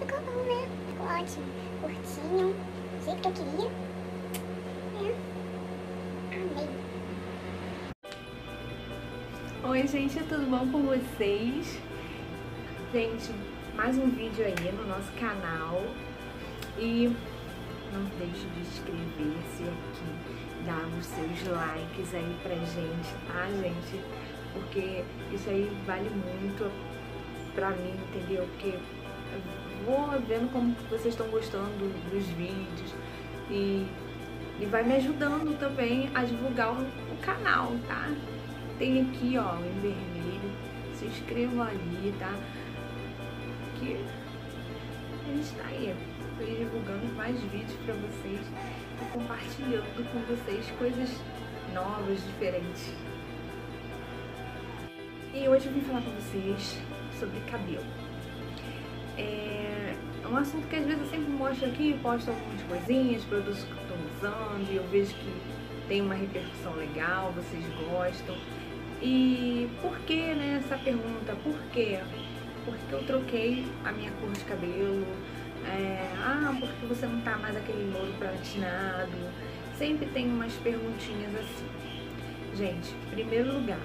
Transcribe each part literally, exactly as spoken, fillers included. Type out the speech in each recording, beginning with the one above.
ficou bom, né? Ficou ótimo. Curtinho, do jeito que eu queria. É. Amei. Oi gente, tudo bom com vocês? Gente, mais um vídeo aí no nosso canal. E não deixe de inscrever-se aqui, dar os seus likes aí pra gente, tá gente? Porque isso aí vale muito pra mim, entendeu? Porque eu vou vendo como vocês estão gostando dos vídeos e, e vai me ajudando também a divulgar o, o canal, tá? Tem aqui, ó, em vermelho, se inscrevam ali, tá? Que a gente tá aí, divulgando mais vídeos pra vocês e compartilhando com vocês coisas novas, diferentes. E hoje eu vim falar com vocês sobre cabelo. É um assunto que às vezes eu sempre mostro aqui, posto algumas coisinhas, produtos que eu estou usando e eu vejo que tem uma repercussão legal, vocês gostam. E por que, né, essa pergunta? Por quê? Porque eu troquei a minha cor de cabelo. É, ah, porque você não tá mais aquele louro platinado. Sempre tem umas perguntinhas assim. Gente, em primeiro lugar,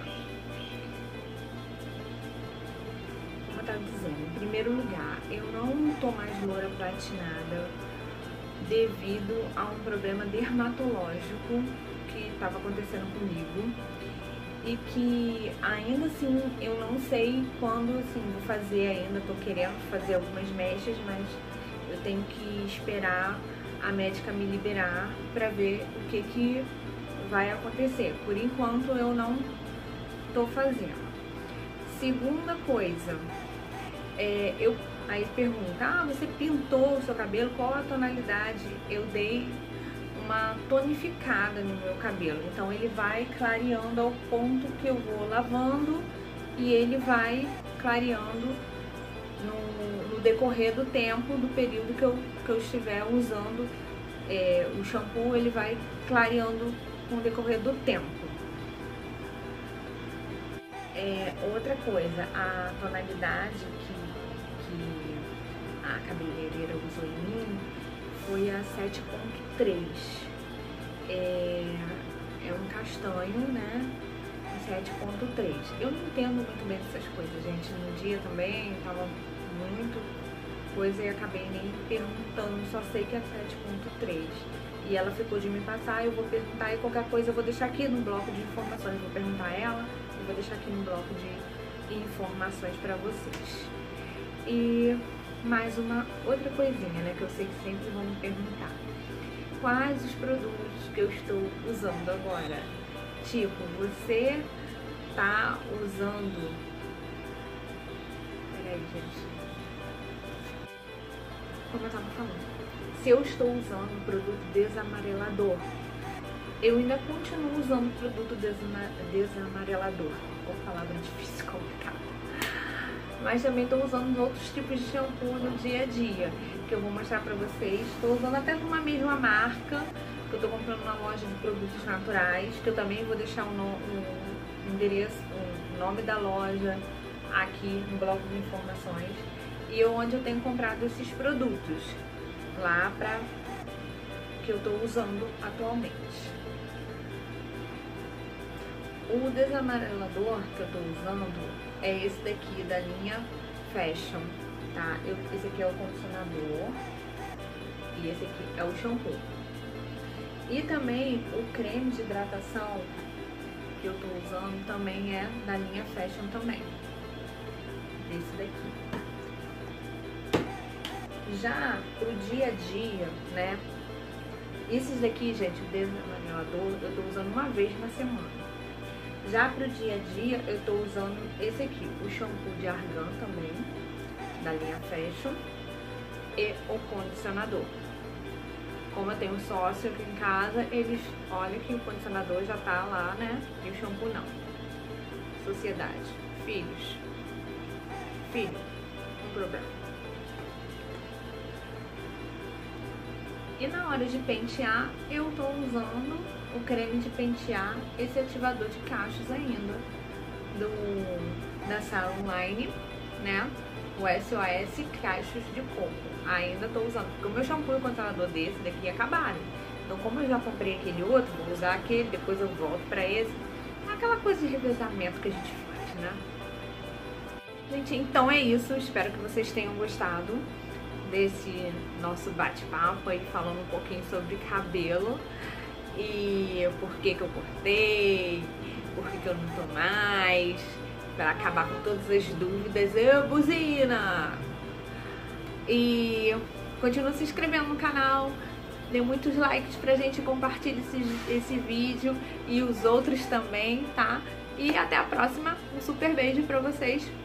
como eu tava dizendo, em primeiro lugar, eu não tô mais loura platinada devido a um problema dermatológico que estava acontecendo comigo e que ainda assim eu não sei quando assim vou fazer ainda, tô querendo fazer algumas mechas, mas eu tenho que esperar a médica me liberar para ver o que que vai acontecer. Por enquanto eu não tô fazendo. Segunda coisa, é, eu aí pergunta, ah, você pintou o seu cabelo, qual a tonalidade? Eu dei uma tonificada no meu cabelo, então ele vai clareando ao ponto que eu vou lavando e ele vai clareando no, no decorrer do tempo, do período que eu, que eu estiver usando é, o shampoo, ele vai clareando com o decorrer do tempo. É, outra coisa, a tonalidade que, que a cabeleireira usou em mim foi a sete ponto três. É, é um castanho, né? sete ponto três. Eu não entendo muito bem dessas coisas, gente. No dia também tava muito coisa e acabei nem perguntando, só sei que é sete ponto três. E ela ficou de me passar, eu vou perguntar e qualquer coisa eu vou deixar aqui no bloco de informações. Eu vou perguntar a ela e vou deixar aqui no bloco de informações pra vocês. E mais uma outra coisinha, né, que eu sei que sempre vão me perguntar. Quais os produtos que eu estou usando agora? Tipo, você tá usando... Peraí, gente. Como eu tava falando. Se eu estou usando o produto desamarelador, eu ainda continuo usando o produto desama desamarelador. Uma palavra difícil, complicada. Mas também estou usando outros tipos de shampoo no dia a dia, que eu vou mostrar pra vocês. Estou usando até de uma mesma marca, que eu estou comprando na loja de produtos naturais, que eu também vou deixar o um um endereço, o um nome da loja aqui no bloco de informações, e onde eu tenho comprado esses produtos, lá pra que eu estou usando atualmente. O desamarelador que eu tô usando é esse daqui da linha Fashion, tá? Eu, esse aqui é o condicionador e esse aqui é o shampoo. E também o creme de hidratação que eu tô usando também é da linha Fashion também. Desse daqui. Já pro dia a dia, né? Esses daqui, gente, o desamarelador eu tô usando uma vez na semana. Já pro dia a dia, eu tô usando esse aqui, o shampoo de argan também, da linha Fashion, e o condicionador. Como eu tenho sócio aqui em casa, eles olham que o condicionador já tá lá, né, e o shampoo não. Sociedade. Filhos. Filho, um problema. E na hora de pentear, eu tô usando o creme de pentear, esse ativador de cachos ainda, do, da Salon Line, né? o S O S Cachos de Coco. Ainda tô usando, porque o meu shampoo e o condicionador desse daqui acabaram. Então, como eu já comprei aquele outro, vou usar aquele, depois eu volto pra esse. Aquela coisa de revezamento que a gente faz, né? Gente, então é isso. Espero que vocês tenham gostado desse nosso bate-papo aí, falando um pouquinho sobre cabelo e por que que eu cortei, por que que eu não tô mais, para acabar com todas as dúvidas. Eu, buzina! E continua se inscrevendo no canal, dê muitos likes pra gente, compartilhe esse, esse vídeo e os outros também, tá? E até a próxima, um super beijo pra vocês.